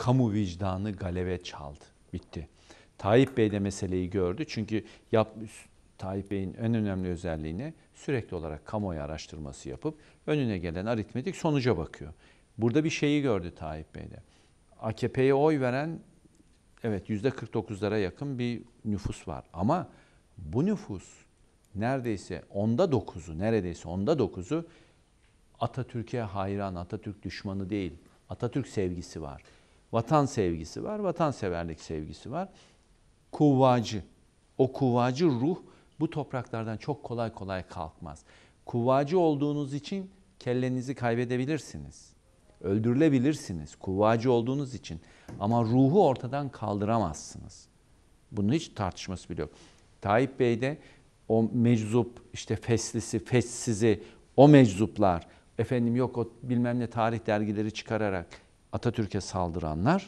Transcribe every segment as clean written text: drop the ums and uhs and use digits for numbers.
kamu vicdanı galebe çaldı. Bitti. Tayyip Bey de meseleyi gördü. Çünkü Tayyip Bey'in en önemli özelliğini sürekli olarak kamuoyu araştırması yapıp önüne gelen aritmetik sonuca bakıyor. Burada bir şeyi gördü Tayyip Bey'de. AKP'ye oy veren evet %49'lara yakın bir nüfus var. Ama bu nüfus neredeyse onda dokuzu Atatürk'e hayran, Atatürk düşmanı değil. Atatürk sevgisi var. Vatan sevgisi var, vatanseverlik sevgisi var. Kuvvacı. O kuvvacı ruh bu topraklardan çok kolay kolay kalkmaz. Kuvvacı olduğunuz için kellenizi kaybedebilirsiniz. Öldürülebilirsiniz kuvvacı olduğunuz için. Ama ruhu ortadan kaldıramazsınız. Bunun hiç tartışması bile yok. Tayyip Bey de o meczup, işte feslisi, fessizi, o meczuplar, efendim yok o bilmem ne tarih dergileri çıkararak Atatürk'e saldıranlar,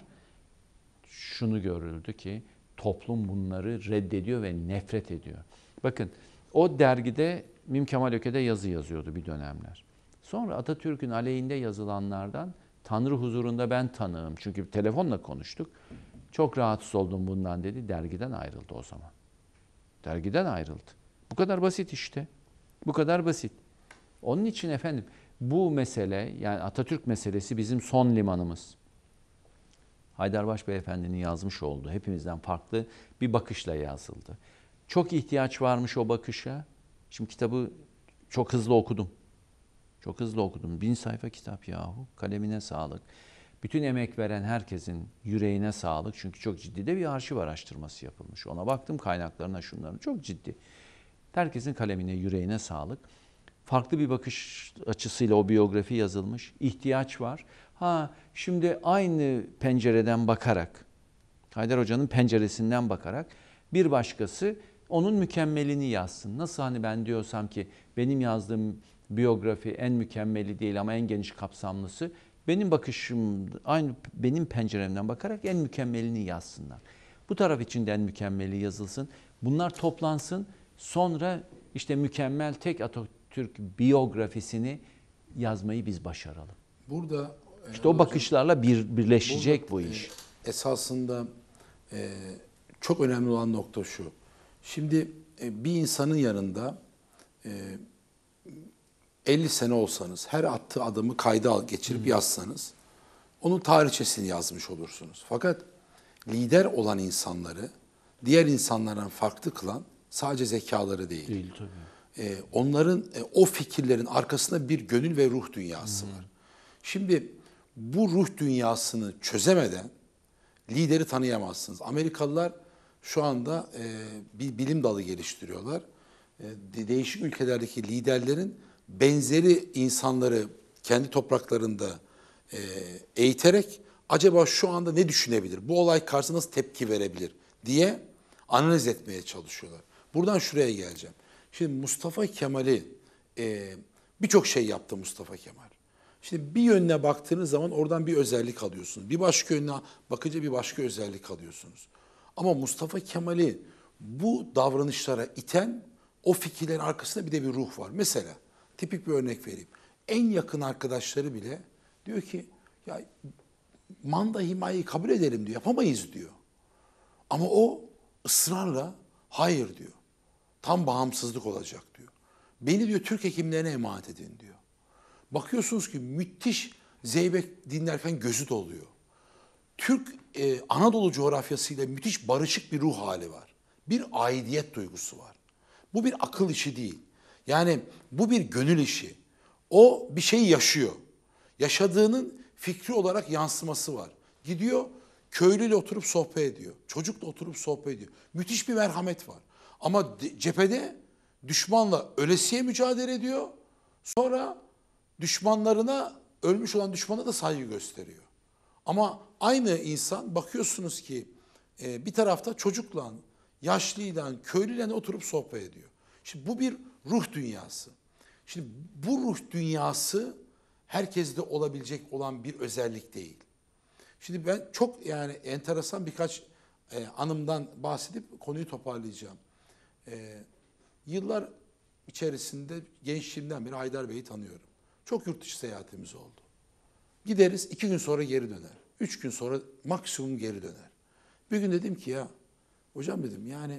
şunu görüldü ki toplum bunları reddediyor ve nefret ediyor. Bakın o dergide Mim Kemal Öke'de yazı yazıyordu bir dönemler. Sonra Atatürk'ün aleyhinde yazılanlardan Tanrı huzurunda ben tanığım. Çünkü telefonla konuştuk. Çok rahatsız oldum bundan dedi. Dergiden ayrıldı o zaman. Dergiden ayrıldı. Bu kadar basit işte. Bu kadar basit. Onun için efendim bu mesele, yani Atatürk meselesi bizim son limanımız. Haydarbaş Beyefendi'nin yazmış olduğu hepimizden farklı bir bakışla yazıldı. Çok ihtiyaç varmış o bakışa. Şimdi kitabı çok hızlı okudum. Çok hızlı okudum. 1000 sayfa kitap yahu. Kalemine sağlık. Bütün emek veren herkesin yüreğine sağlık. Çünkü çok ciddi de bir arşiv araştırması yapılmış. Ona baktım, kaynaklarına, şunların çok ciddi. Herkesin kalemine, yüreğine sağlık. Farklı bir bakış açısıyla o biyografi yazılmış. İhtiyaç var. Şimdi aynı pencereden bakarak, Haydar Hoca'nın penceresinden bakarak bir başkası onun mükemmelini yazsın. Nasıl hani ben diyorsam ki benim yazdığım biyografi en mükemmeli değil ama en geniş kapsamlısı, benim bakışım aynı benim penceremden bakarak en mükemmelini yazsınlar. Bu taraf için de en mükemmeli yazılsın. Bunlar toplansın. Sonra işte mükemmel tek Atatürk biyografisini yazmayı biz başaralım. Burada işte o bakışlarla birleşecek bu iş. Esasında çok önemli olan nokta şu. Şimdi bir insanın yanında 50 sene olsanız, her attığı adımı kayda geçirip yazsanız, onun tarihçesini yazmış olursunuz. Fakat lider olan insanları diğer insanlardan farklı kılan sadece zekaları değil. Değil tabii. Onların o fikirlerin arkasında bir gönül ve ruh dünyası var. Şimdi bu ruh dünyasını çözemeden lideri tanıyamazsınız. Amerikalılar şu anda bir bilim dalı geliştiriyorlar. Değişik ülkelerdeki liderlerin benzeri insanları kendi topraklarında eğiterek acaba şu anda ne düşünebilir, bu olay karşısında nasıl tepki verebilir diye analiz etmeye çalışıyorlar. Buradan şuraya geleceğim. Şimdi Mustafa Kemal'i birçok şey yaptı Mustafa Kemal. Şimdi bir yönüne baktığınız zaman oradan bir özellik alıyorsunuz. Bir başka yönüne bakınca bir başka özellik alıyorsunuz. Ama Mustafa Kemal'i bu davranışlara iten o fikirlerin arkasında bir de bir ruh var. Mesela tipik bir örnek vereyim. En yakın arkadaşları bile diyor ki ya manda himayeyi kabul edelim diyor. Yapamayız diyor. Ama o ısrarla hayır diyor. Tam bağımsızlık olacak diyor. Beni diyor Türk hekimlerine emanet edin diyor. Bakıyorsunuz ki müthiş zeybek dinlerken gözü doluyor. Türk Anadolu coğrafyasıyla müthiş barışık bir ruh hali var. Bir aidiyet duygusu var. Bu bir akıl işi değil. Yani bu bir gönül işi. O bir şey yaşıyor. Yaşadığının fikri olarak yansıması var. Gidiyor köylüyle oturup sohbet ediyor. Çocukla oturup sohbet ediyor. Müthiş bir merhamet var. Ama cephede düşmanla ölesiye mücadele ediyor. Sonra düşmanlarına, ölmüş olan düşmana da saygı gösteriyor. Ama aynı insan bakıyorsunuz ki bir tarafta çocukla, yaşlıyla, köylüyle oturup sohbet ediyor. Şimdi bu bir ruh dünyası. Şimdi bu ruh dünyası herkeste olabilecek olan bir özellik değil. Şimdi ben çok yani enteresan birkaç anımdan bahsedip konuyu toparlayacağım. Yıllar içerisinde gençliğimden beri Haydar Bey'i tanıyorum. Çok yurt dışı seyahatimiz oldu. Gideriz 2 gün sonra geri döner. 3 gün sonra maksimum geri döner. Bir gün dedim ki ya hocam dedim yani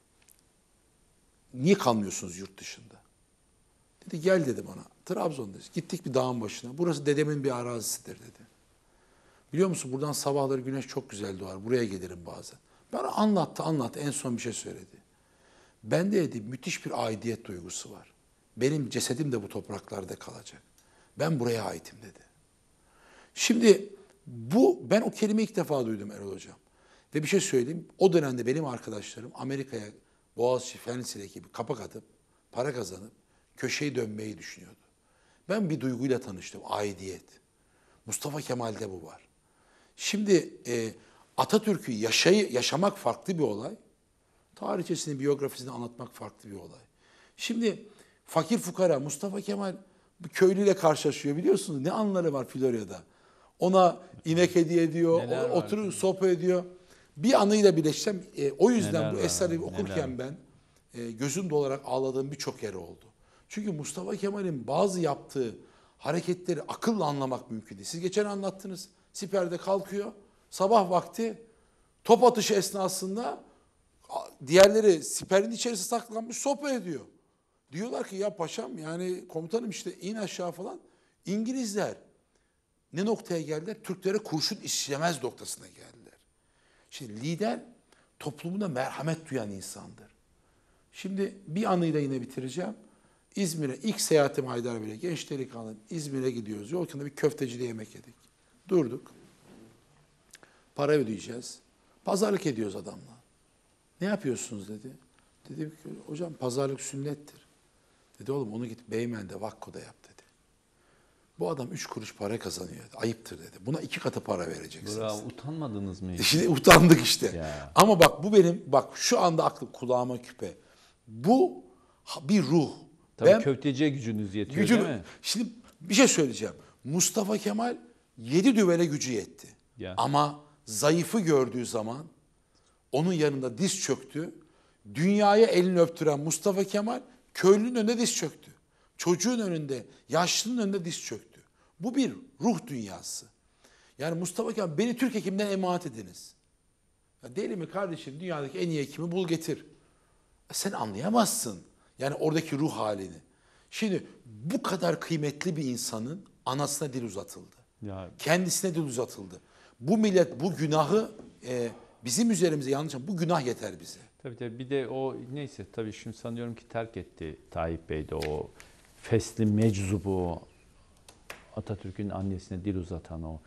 niye kalmıyorsunuz yurt dışında? Dedi gel dedi bana. Trabzon'dayız. Gittik bir dağın başına. Burası dedemin bir arazisidir dedi. Biliyor musun buradan sabahları güneş çok güzel doğar. Buraya gelirim bazen. Bana anlattı. En son bir şey söyledi. Bende dedi müthiş bir aidiyet duygusu var. Benim cesedim de bu topraklarda kalacak. Ben buraya aitim dedi. Şimdi ben o kelimeyi ilk defa duydum Erol Hocam. Ve bir şey söyleyeyim. O dönemde benim arkadaşlarım Amerika'ya Boğaziçi Fen Lisesi gibi kapak atıp para kazanıp köşeyi dönmeyi düşünüyordu. Ben bir duyguyla tanıştım. Aidiyet. Mustafa Kemal'de bu var. Şimdi Atatürk'ü yaşamak farklı bir olay. Tarihçesini, biyografisini anlatmak farklı bir olay. Şimdi fakir fukara Mustafa Kemal bir köylüyle karşılaşıyor biliyorsunuz. Ne anları var Florya'da. Ona inek hediye ediyor, oturuyor, sohbet ediyor. Bir anıyla birleşsem, o yüzden bu eseri okurken ben gözüm dolarak ağladığım birçok yer oldu. Çünkü Mustafa Kemal'in bazı yaptığı hareketleri akılla anlamak mümkün değil. Siz geçen anlattınız. Siperde kalkıyor. Sabah vakti top atışı esnasında diğerleri siperin içerisinde saklanmış sohbet ediyor. Diyorlar ki ya paşam yani komutanım işte in aşağı falan. İngilizler ne noktaya geldiler? Türklere kurşun işlemez noktasına geldiler. Şimdi lider toplumuna merhamet duyan insandır. Şimdi bir anıyla yine bitireceğim. İzmir'e ilk seyahatim Haydarbey'le genç delikanlım İzmir'e gidiyoruz. Yol kenarında bir köftecide yemek yedik. Durduk. Para ödeyeceğiz. Pazarlık ediyoruz adamla. Ne yapıyorsunuz dedi. Dedim ki hocam pazarlık sünnettir. Dedi oğlum onu git Beymen'de Vakko'da yap dedi. Bu adam 3 kuruş para kazanıyor. Ayıptır dedi. Buna 2 katı para vereceksiniz. Bravo, utanmadınız mı? Şimdi utandık işte. Ya. Ama bak bu benim, bak şu anda aklım kulağıma küpe. Bu bir ruh. Tabii köfteciye gücünüz yetiyor değil mi? Şimdi bir şey söyleyeceğim. Mustafa Kemal 7 düvele gücü yetti. Ya. Ama zayıfı gördüğü zaman onun yanında diz çöktü. Dünyaya elini öptüren Mustafa Kemal köylünün önünde diz çöktü. Çocuğun önünde, yaşlının önünde diz çöktü. Bu bir ruh dünyası. Yani Mustafa Kemal beni Türk hekimden emanet ediniz. Ya deli mi kardeşim dünyadaki en iyi hekimi bul getir. Sen anlayamazsın. Yani oradaki ruh halini. Şimdi bu kadar kıymetli bir insanın anasına dil uzatıldı. Ya. Kendisine dil uzatıldı. Bu millet bu günahı bizim üzerimize yanlış bu günah yeter bize. Tabii bir de o neyse tabii şimdi sanıyorum ki terk etti Tayyip Bey de o fesli meczubu Atatürk'ün annesine dil uzatan o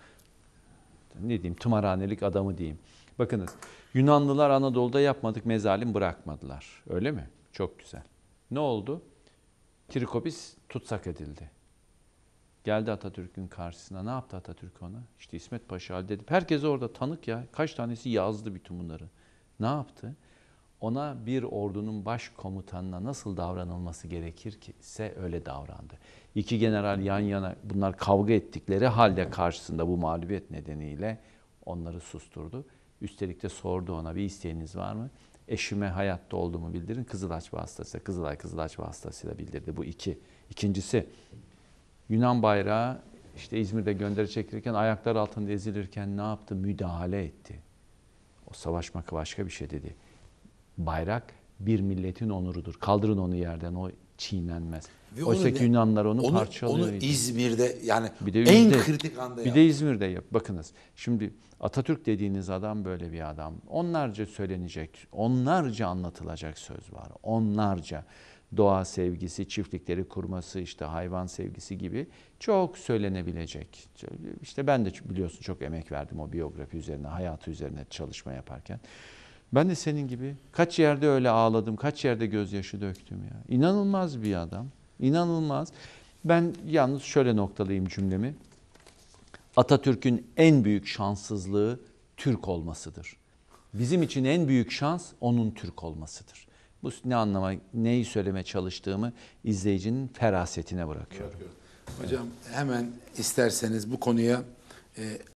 ne diyeyim tımarhanelik adamı diyeyim. Bakınız Yunanlılar Anadolu'da yapmadık mezalim bırakmadılar. Öyle mi? Çok güzel. Ne oldu? Kirikopis tutsak edildi. Geldi Atatürk'ün karşısına. Ne yaptı Atatürk ona? İşte İsmet Paşa halledip. Herkes orada tanık ya. Kaç tanesi yazdı bütün bunları. Ne yaptı? Ona bir ordunun başkomutanına nasıl davranılması gerekirse öyle davrandı. İki general yan yana bunlar kavga ettikleri halde karşısında bu mağlubiyet nedeniyle onları susturdu. Üstelik de sordu ona bir isteğiniz var mı? Eşime hayatta olduğumu bildirin. Kızılaç vasıtasıyla, Kızılaç vasıtasıyla bildirdi. Bu iki. İkincisi Yunan bayrağı işte İzmir'de gönderi çekilirken ayaklar altında ezilirken ne yaptı? Müdahale etti. O savaşmak başka bir şey dedi. Bayrak bir milletin onurudur. Kaldırın onu yerden, o çiğnenmez. Oysa ki Yunanlar onu parçalıyor. Onu İzmir'de yani bir de en kritik anda bir de İzmir'de yap. Bakınız şimdi Atatürk dediğiniz adam böyle bir adam. Onlarca söylenecek, onlarca anlatılacak söz var. Onlarca doğa sevgisi, çiftlikleri kurması, işte hayvan sevgisi gibi çok söylenebilecek. İşte ben de biliyorsun çok emek verdim o biyografi üzerine, hayatı üzerine çalışma yaparken. Ben de senin gibi kaç yerde öyle ağladım, kaç yerde gözyaşı döktüm ya. İnanılmaz bir adam, inanılmaz. Ben yalnız şöyle noktalayayım cümlemi. Atatürk'ün en büyük şanssızlığı Türk olmasıdır. Bizim için en büyük şans onun Türk olmasıdır. Bu ne anlama, neyi söyleme çalıştığımı izleyicinin ferasetine bırakıyorum. Hocam hemen isterseniz bu konuya